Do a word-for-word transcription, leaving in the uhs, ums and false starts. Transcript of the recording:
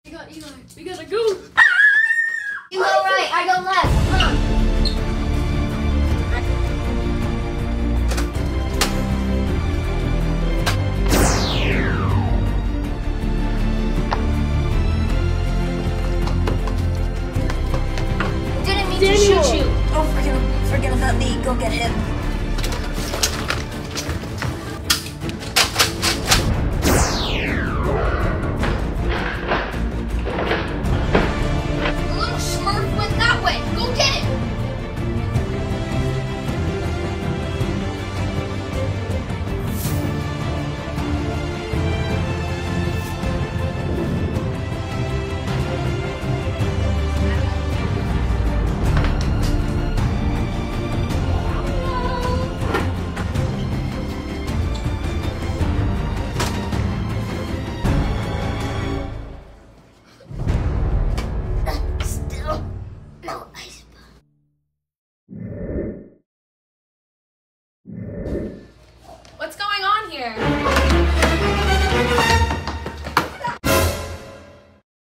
We got Eli. We gotta go. You go right, I go left. Come on. Didn't mean to shoot you. Oh, forget, forget about me. Go get him. The little Smurf went that way. Go get it. Still no ice. What's going on here?